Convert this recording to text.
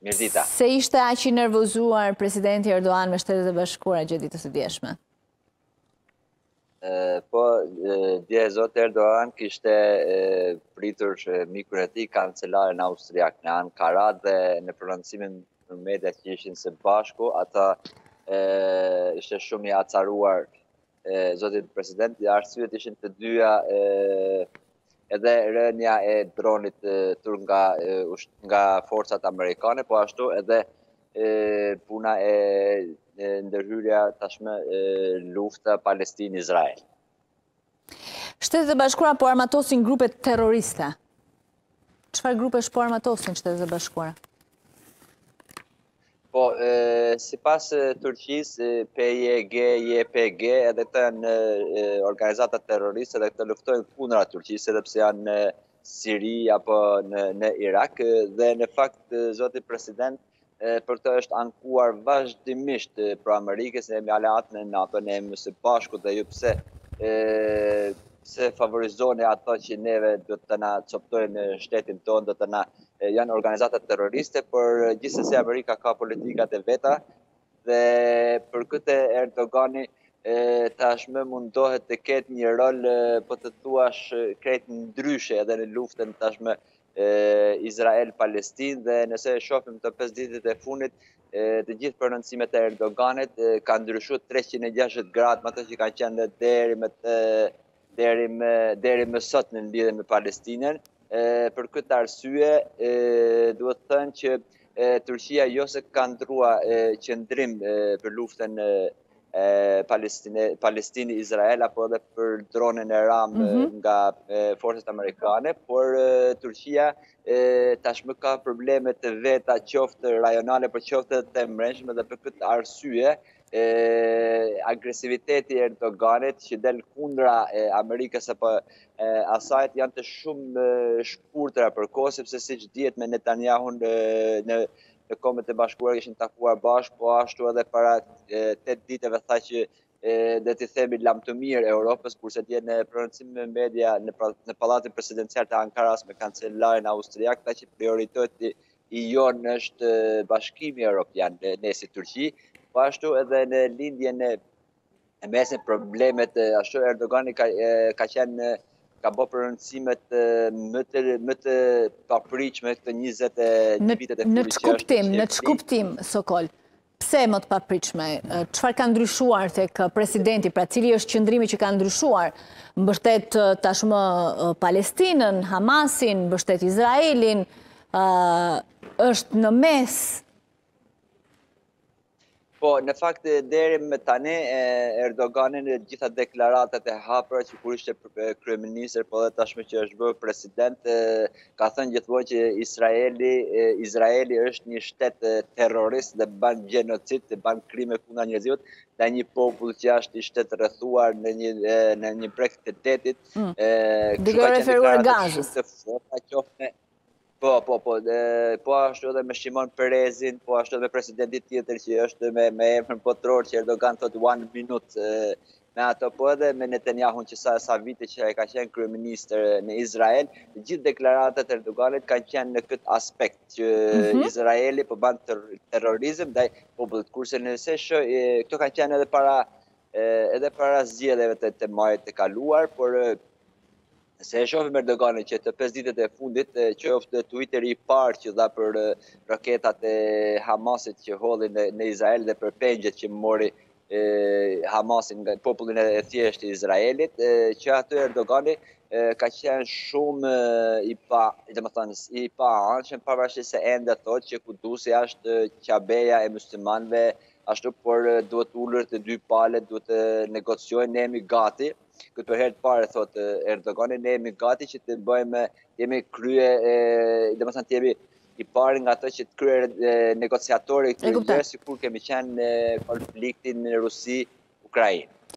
Mirdita. Se ishte aq i nervozuar presidenti Erdogan me Shtetet e Bashkuara gjatë ditës së djeshme? Po, dje zoti Erdogan kishte pritur që mikur e tij kancelarin austriak në Ankara dhe në prononcimin në media që ishin së bashku, ata ishte shumë i acaruar zotit president, dhe arsyet ishin të dyja edhe rënja e dronit turk nga forcat amerikane, po ashtu edhe puna e ndërhyrja tashmë lufta Palestinë-Izrael. Shtetet e Bashkuara po armatosin grupe terroriste. Çfarë grupesh po armatosin Shtetet e Bashkuara? Po, sipas Turqisë, PYG, YPG, edhe këto janë organizata terroriste dhe këto luftojnë kundra Turqisë, edhe pse janë në Siri apo në Irak, dhe në fakt zoti president për këtë është ankuar vazhdimisht për Amerikës, ne jemi aleat në NATO, ne jemi së bashku dhe ju pse favorizoni ato që neve do të na coptojnë shtetin tonë, do të na janë organizata terroriste, por gjithsesi Amerika ka politikat e veta dhe për këtë Erdogani tashmë mundohet të ketë një rol, po të thuash, krejt ndryshe edhe në luftën tashmë Izrael-Palestinë, dhe nëse shohim të 5 ditët e fundit, të gjithë prononcimet e Erdoganit kanë ndryshuar 360 gradë me ato që kanë qenë deri më sot në lidhje me Palestinën. Për këtë arsye, duhet të thënë që Turqia jo se ka ndrua qëndrim për luftën Palestinë-Izrael apo edhe për dronën e ram nga forcat amerikane, por Turqia tashmë ka probleme të veta, qoftë rajonale për qoftë të mbrëmshme, dhe për këtë arsye agresiviteti i Erdoganit që del kundra Amerikës apo asajt janë të shumë shkurtra për kohë, sepse siç dihet me Netanyahun në Kombet e Bashkuara kishin takuar bashkë, po ashtu edhe para 8 ditëve tha që dhe t'i themi lam të mirë Europës, kurse dje në prononcim me media në Pallatin Presidencial të Ankaras me kancelarin austriak, tha që prioriteti i jonë është Bashkimi Evropian, ne si Turqi, po ashtu edhe në lindjen e mesin problemet, ashtu Erdogani ka qenë ka bërë prononcimet më të papritshme këtë 21 vitet e fundit që është. Në ç'kuptim, Sokol? Pse më të papritshme? Çfarë ka ndryshuar tek presidenti? Pra cili është qëndrimi që ka ndryshuar? Mbështet tashmë Palestinën, Hamasin, mbështet Izraelin, është në mes? Po, në fakt, deri më tani, Erdogani në gjitha deklaratat e hapura që kur ishte kryeministër, po dhe tashmë që është bërë president, ka thënë gjithmonë që Izraeli është një shtet terrorist dhe bën gjenocid, dhe bën krime kundër njerëzimit, dhe një popull që është i shtet rrethuar në një breg të detit. Duke referuar Gazës. Po ashtu edhe me Shimon Perezin, po ashtu edhe me presidenti tjetër që është me emrin botror që Erdogan thot 1 minute, me ato, po edhe me Netanyahun që sa vite që ka qenë kryeministër në Izrael, të gjithë deklaratat e Erdoganit kanë qenë në këtë aspekt që Izraeli po bën terrorizëm ndaj popullit, kurse nëse këto kanë qenë edhe para zgjedhjeve të majit të kaluar, por se e shohim Erdoganin që të 5 ditët e fundit, qoftë Twitteri i parë që dha për raketat e Hamasit që hodhin në Izrael dhe për pengjet që mori Hamasin nga popullin e thjeshtë i Izraelit, që aty Erdogani ka qenë shumë i pa anshëm, pavarësisht se ende thotë që Kudusi është qabeja e muslimanëve, ashtu, por duhet ullur të dy palët, duhet të negociojnë, ne jemi gati. Këtë për herë të pare, thot Erdogani, ne jemi gati që të bëjmë, jemi krye, të jemi i pari nga të që të krye negociatori këtë gjë, si kur kemi qenë në konfliktin në Rusi-Ukrainë.